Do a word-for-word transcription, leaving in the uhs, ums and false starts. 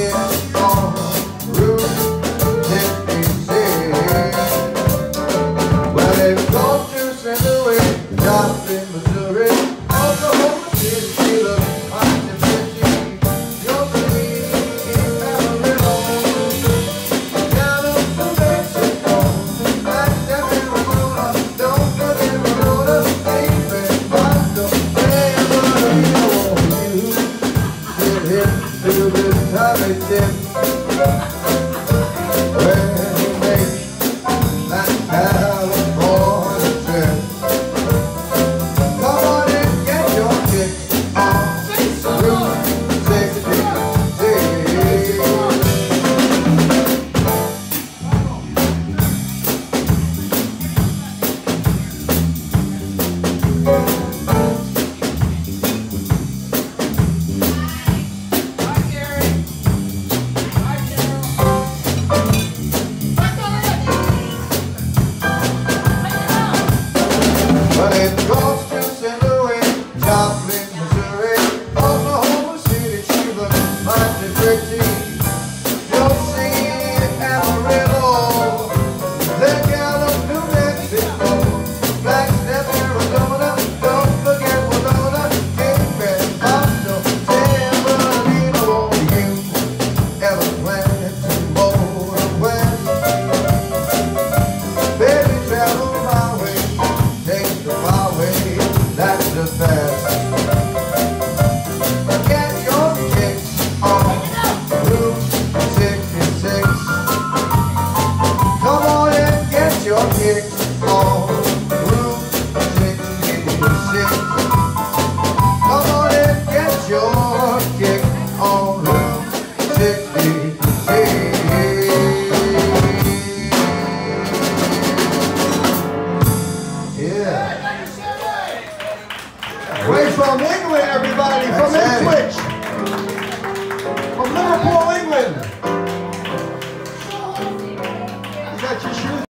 kick on Route sixty-six. Well, they go to Saint Louis, Joplin, Missouri, Oklahoma City, Sheila, Austin, Tennessee, York City, Amarillo, Dallas, New Mexico, Flagstaff, Arizona, don't forget Winona, David, Boston, Amarillo. You did hit to this time it did. When you make that California trip, come on and get your kick on Route sixty-six. Well, it goes to Saint Louis, Joplin, Missouri, Oklahoma City, Sheila, Austin, Tennessee, York City, Amarillo, Glen Gallup, New Mexico, Flagstaff, Arizona, don't forget Winona, David, Boston, San Bernardino. You ever plan to go west? Baby, travel my way. Take the highway, that's the best. Get your kicks on Route sixty-six. Come on and get your kicks on Route sixty-six. Come on and get your kick on Route sixty-six. Yeah. Way from England, everybody, from Ipswich, from Liverpool, England. You got your shoes.